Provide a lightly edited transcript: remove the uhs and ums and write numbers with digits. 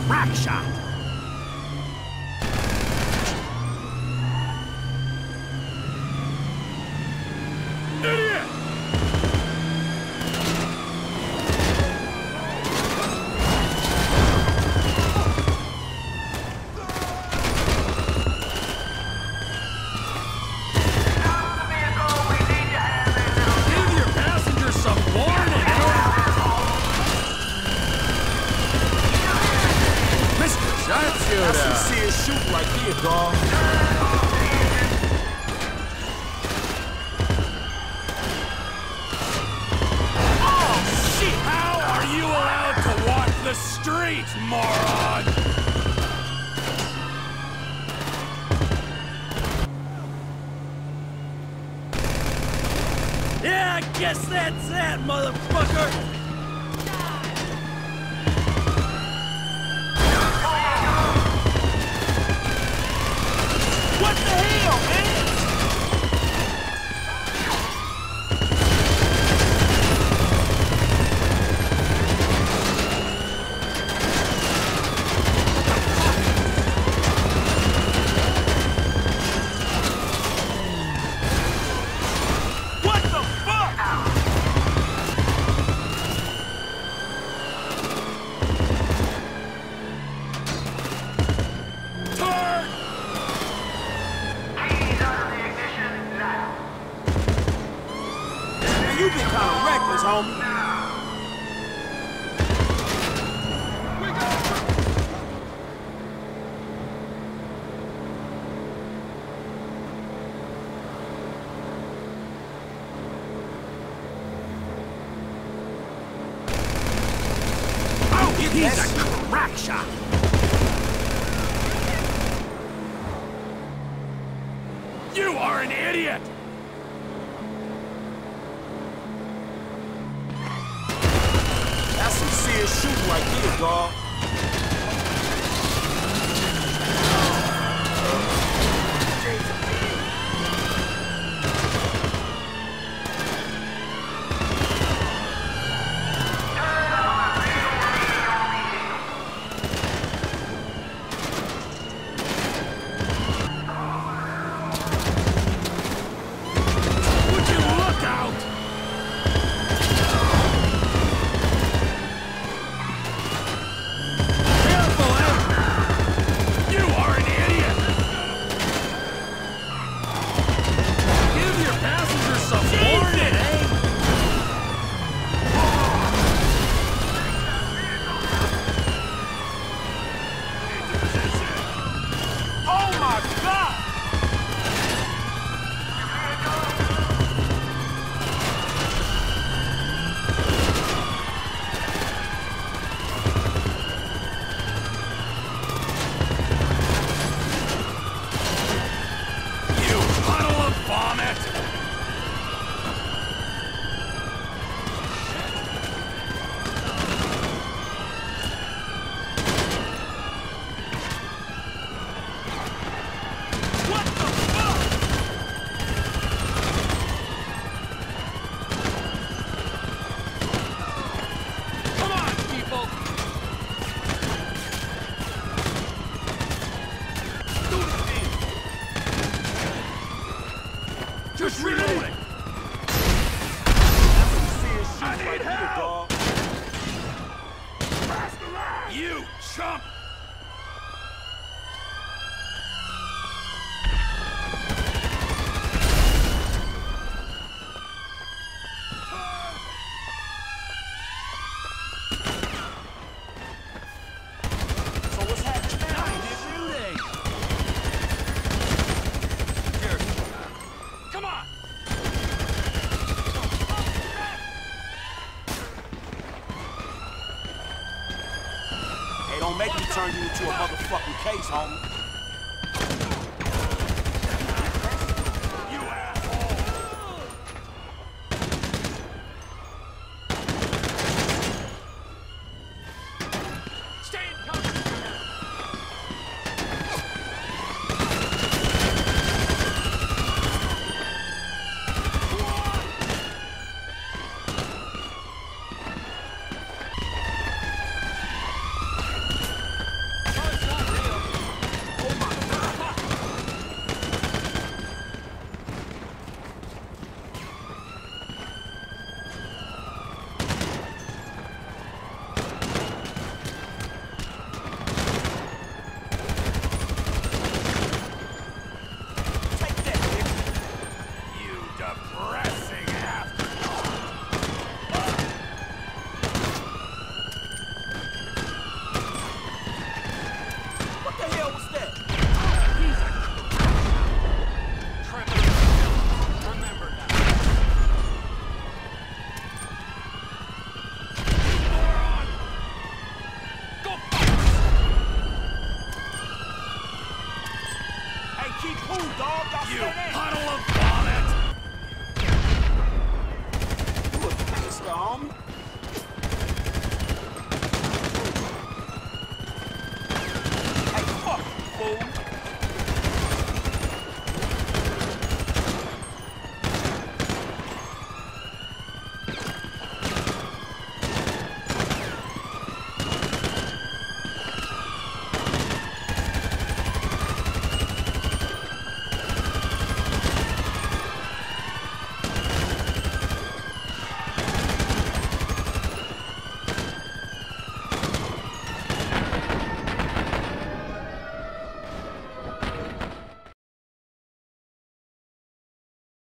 crack shot! Idiot! Shoot right here, dog. Oh, shit! How are you allowed to walk the streets, moron? Yeah, I guess that's that, motherfucker! What the hell, man? What the fuck? Turn! You been kinda reckless, homie. Oh, he's a crack shot! You are an idiot! That's some serious shooting right there, dog. Would you look out? Careful, eh? You are an idiot! Give your passengers some warning, eh? Oh my God! You puddle of vomit! What the fuck? Come on, people! Do the thing! Just reloading! That's some serious shooting right here, dog. You chump! So what's happening now, Nice nigga? shooting! Here. Come on! Hey, don't make me turn you into a motherfucking case, homie.